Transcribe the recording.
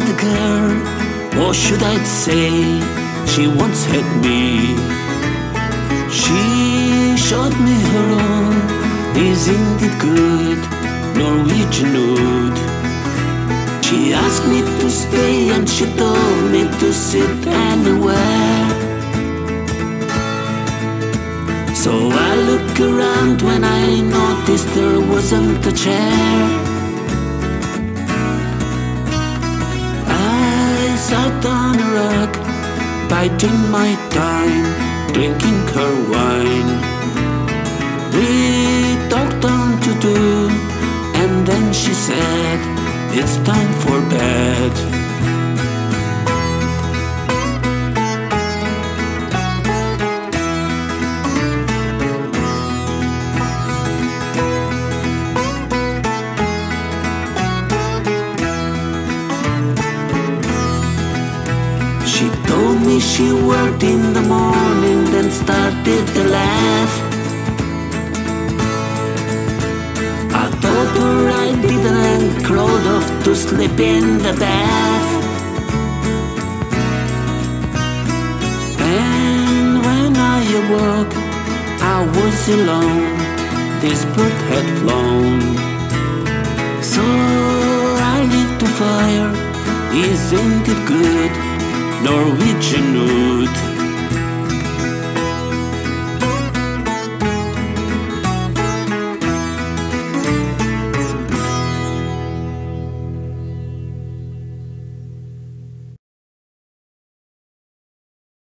a girl, or should I say, she once had me. She showed me her own, isn't it good, Norwegian wood. She asked me to stay and she told me to sit anywhere. So I looked around when I noticed there wasn't a chair. I sat on a rug, biding my time, drinking her wine. We talked on to do, and then she said, it's time for bed. She told me she worked in the morning, then started to laugh. I told her I didn't crawled off to sleep in the bath. And when I awoke, I was alone, this bird had flown. So I lit the fire, isn't it good, Norwegian wood.